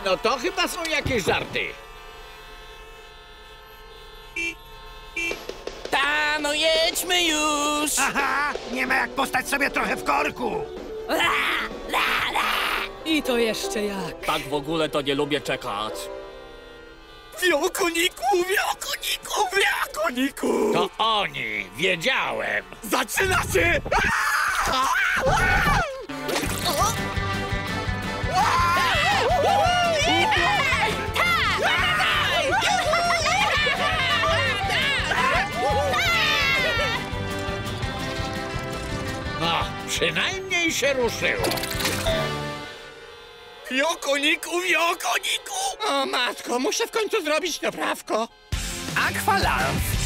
no to chyba są jakieś żarty. Ta, no jedźmy już! Aha, nie ma jak postać sobie trochę w korku. I to jeszcze jak. Tak w ogóle to nie lubię czekać. Wiokoniku, wiokoniku, wiokoniku! To oni, wiedziałem. Zaczyna się! No, przynajmniej się ruszyło. Wiokoniku, wiokoniku! O matko, muszę w końcu zrobić naprawko. Aqualance.